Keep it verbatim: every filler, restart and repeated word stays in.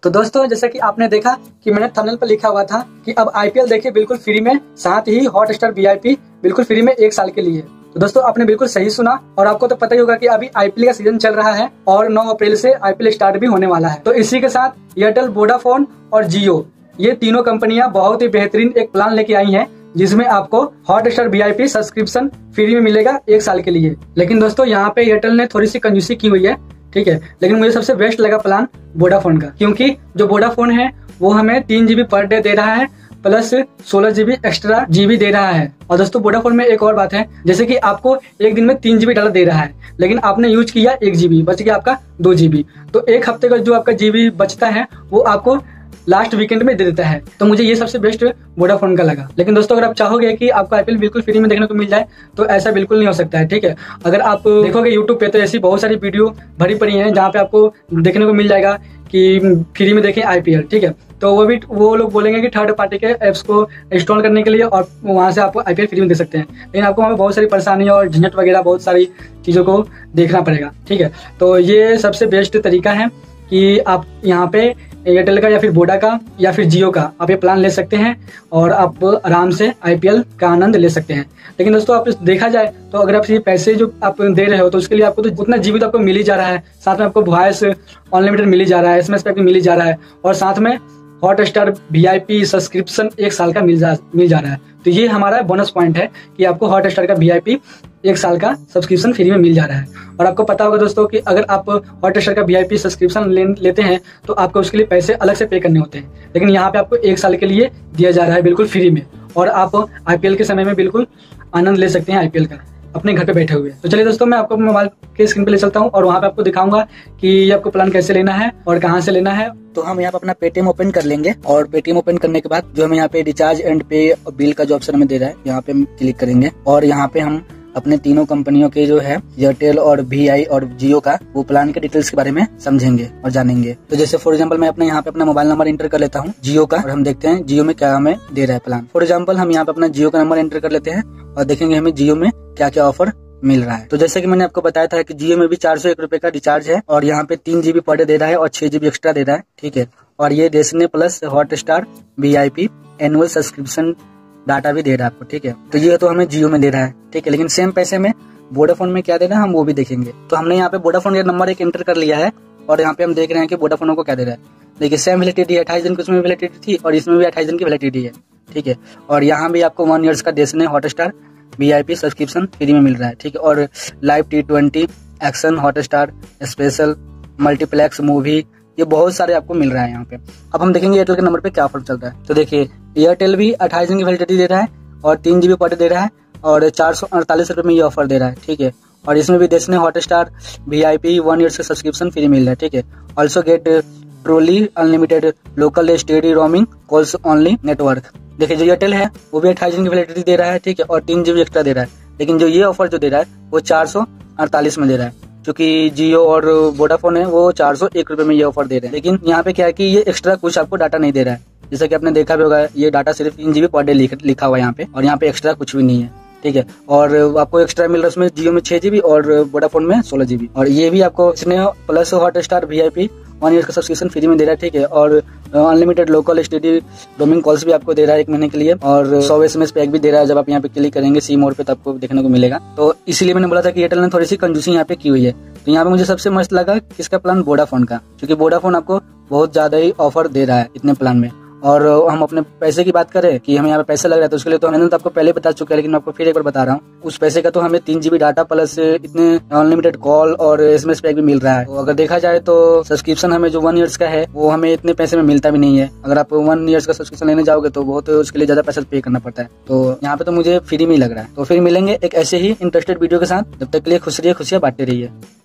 तो दोस्तों जैसा कि आपने देखा कि मैंने थंबनेल पर लिखा हुआ था कि अब आईपीएल देखिए बिल्कुल फ्री में, साथ ही हॉटस्टार वीआईपी बिल्कुल फ्री में एक साल के लिए। तो दोस्तों आपने बिल्कुल सही सुना और आपको तो पता ही होगा कि अभी आईपीएल का सीजन चल रहा है और नौ अप्रैल से आईपीएल स्टार्ट भी होने वाला है। तो इसी के साथ एयरटेल, वोडाफोन और जियो, ये तीनों कंपनियां बहुत ही बेहतरीन एक प्लान लेके आई हैं जिसमें आपको हॉटस्टार वीआईपी सब्सक्रिप्शन फ्री में मिलेगा एक साल के लिए। लेकिन दोस्तों यहाँ पे एयरटेल ने थोड़ी सी कंजूसी की हुई है, ठीक है, लेकिन मुझे सबसे बेस्ट लगा प्लान वोडाफोन का, क्योंकि जो वोडाफोन है वो हमें तीन जीबी पर डे दे रहा है प्लस सोलह जीबी एक्स्ट्रा जीबी दे रहा है। और दोस्तों वोडाफोन में एक और बात है, जैसे कि आपको एक दिन में तीन जीबी डाटा दे रहा है, लेकिन आपने यूज किया एक जीबी, बच गया आपका दो जीबी, तो एक हफ्ते का जो आपका जीबी बचता है वो आपको लास्ट वीकेंड में दे देता है। तो मुझे ये सबसे बेस्ट वोडाफोन का लगा। लेकिन दोस्तों अगर आप चाहोगे कि आपको आईपीएल बिल्कुल फ्री में देखने को मिल जाए तो ऐसा बिल्कुल नहीं हो सकता है, ठीक है। अगर आप देखोगे यूट्यूब पे तो ऐसी बहुत सारी वीडियो भरी पड़ी हैं जहाँ पे आपको देखने को मिल जाएगा कि फ्री में देखें आईपीएल, ठीक है। तो वो भी वो लोग बोलेंगे कि थर्ड पार्टी के एप्स को इंस्टॉल करने के लिए और वहाँ से आपको आईपीएल फ्री में देख सकते हैं, लेकिन आपको वहाँ पे बहुत सारी परेशानी और झंझट वगैरह बहुत सारी चीज़ों को देखना पड़ेगा, ठीक है। तो ये सबसे बेस्ट तरीका है कि आप यहाँ पे एयरटेल का या फिर वोडा का या फिर जियो का आप ये प्लान ले सकते हैं और आप आराम से आईपीएल का आनंद ले सकते हैं। लेकिन दोस्तों आप देखा जाए तो अगर आप ये पैसे जो आप दे रहे हो तो उसके लिए आपको तो उतना जीबी तो आपको मिल ही जा रहा है, साथ में आपको वॉइस अनलिमिटेड मिल ही जा रहा है, एसएमएस पैक भी मिल ही जा रहा है और साथ में हॉटस्टार वीआईपी सब्सक्रिप्शन एक साल का मिल जा मिल जा रहा है। तो ये हमारा बोनस पॉइंट है कि आपको हॉटस्टार का वीआईपी एक साल का सब्सक्रिप्शन फ्री में मिल जा रहा है। और आपको पता होगा दोस्तों कि अगर आप हॉटस्टार का वीआईपी सब्सक्रिप्शन ले, लेते हैं तो आपको उसके लिए पैसे अलग से पे करने होते हैं, लेकिन यहाँ पे आपको एक साल के लिए दिया जा रहा है बिल्कुल फ्री में और आप आईपीएल के समय में बिल्कुल आनंद ले सकते हैं आईपीएल का अपने घर पे बैठे हुए। तो चलिए दोस्तों मैं आपको मोबाइल के स्क्रीन पे ले चलता हूँ और वहाँ पे आपको दिखाऊंगा कि ये आपको प्लान कैसे लेना है और कहाँ से लेना है। तो हम यहाँ पे अपना पेटीएम ओपन कर लेंगे और पेटीएम ओपन करने के बाद जो हमें यहाँ पे रिचार्ज एंड पे और बिल का जो ऑप्शन हमें दे रहा है यहाँ पे हम क्लिक करेंगे और यहाँ पे हम अपने तीनों कंपनियों के जो है एयरटेल और वीआई और जियो का वो प्लान के डिटेल्स के बारे में समझेंगे और जानेंगे। तो जैसे फॉर एग्जांपल मैं अपने यहाँ पे अपना मोबाइल नंबर एंटर कर लेता हूँ जियो का और हम देखते हैं जियो में क्या हमें दे रहा है प्लान। फॉर एग्जाम्पल हम यहाँ पे अपना जियो का नंबर एंटर कर लेते हैं और देखेंगे हमें जियो में क्या क्या ऑफर मिल रहा है। तो जैसे कि मैंने आपको बताया था कि जियो में भी चार सौ एक रुपए का रिचार्ज है और यहाँ पे तीन जीबी पर डे दे रहा है और छह जीबी एक्स्ट्रा दे रहा है, ठीक है। और ये Disney plus Hotstar VIP annual subscription data भी दे रहा है आपको, ठीक है। तो ये तो हमें जियो में दे रहा है, ठीक है। लेकिन सेम पैसे में वोडाफोन में क्या दे रहा है हम वो भी देखेंगे। तो हमने यहाँ पे वोडाफोन का नंबर एक एंटर कर लिया है और यहाँ पे हम देख रहे हैं कि वोडाफोन को क्या दे रहा है। देखिए सेम वैलिडिटी है, अट्ठाईस दिन की उसमें वैलिडिटी थी और इसमें भी अट्ठाईस दिन की वैलिडिटी है, ठीक है। और यहाँ भी आपको वन ईयर्स का Disney Hotstar VIP subscription free में मिल रहा है, ठीक है। और live T twenty action Hotstar special multiplex movie ये बहुत सारे आपको मिल रहा है यहाँ पे। अब हम देखेंगे एयरटेल के नंबर पे क्या ऑफर चल रहा है। तो देखिए एयरटेल भी अट्ठाईस दिन की वैलिडिटी दे रहा है और तीन जीबी पर डे दे रहा है और चार सौ अड़तालीस रुपए में ये ऑफर दे रहा है, ठीक है। और इसमें भी Disney Hotstar VIP one year से सब्सक्रिप्शन फ्री मिल रहा है, ठीक है। Also get truly unlimited local STD roaming calls only network. देखिए जो एयरटेल है वो भी अट्ठाईस दिन की वैलिडिटी दे रहा है, ठीक है, और तीन जीबी एक्स्ट्रा दे रहा है। लेकिन जो ये ऑफर जो दे रहा है वो चार सौ अड़तालीस में दे रहा है, क्योंकि जियो और वोडाफोन है वो चार सौ एक रुपए में ये ऑफर दे रहे हैं। लेकिन यहाँ पे क्या है कि ये एक्स्ट्रा कुछ आपको डाटा नहीं दे रहा है, जैसा कि आपने देखा भी होगा ये डाटा सिर्फ तीन जीबी पर डे लिखा हुआ है यहाँ पे और यहाँ पे एक्स्ट्रा कुछ भी नहीं है, ठीक है। और आपको एक्स्ट्रा मिल रहा है उसमें जियो में छह जीबी और वोडाफोन में सोलह जीबी। और ये भी आपको इसने plus Hotstar VIP one year का सब्सक्रिप्शन फ्री में दे रहा है, ठीक है। और unlimited local STD roaming calls भी आपको दे रहा है एक महीने के लिए और सौ एसएमएस पैक भी दे रहा है। जब आप यहाँ पे क्लिक करेंगे सी मोड पे तो आपको देखने को मिलेगा। तो इसीलिए मैंने बोला था कि एयरटेल ने थोड़ी सी कंजूसी यहाँ पे की हुई है। तो यहाँ पे मुझे सबसे मस्त लगा किसका प्लान, वोडाफोन का, क्योंकि वोडाफोन आपको बहुत ज्यादा ही ऑफर दे रहा है इतने प्लान में। और हम अपने पैसे की बात करें कि हमें यहाँ पे पैसा लग रहा है तो उसके लिए तो मैंने तो आपको पहले बता चुका है, लेकिन मैं आपको फिर एक बार बता रहा हूँ। उस पैसे का तो हमें तीन जीबी डाटा प्लस इतने अनलिमिटेड कॉल और एसएमएस पैक भी मिल रहा है। तो अगर देखा जाए तो सब्सक्रिप्शन हमें जो वन ईयर्स का है वो हमें इतने पैसे में मिलता भी नहीं है। अगर आप वन ईयर्स का सब्सक्रिप्शन लेने जाओगे तो बहुत उसके लिए ज्यादा पैसा पे करना पड़ता है। तो यहाँ पे तो मुझे फ्री में ही लग रहा है। तो फिर मिलेंगे एक ऐसे ही इंटरेस्टेड वीडियो के साथ, जब तक के लिए खुश रहिए, खुशियां बांटते रहिए।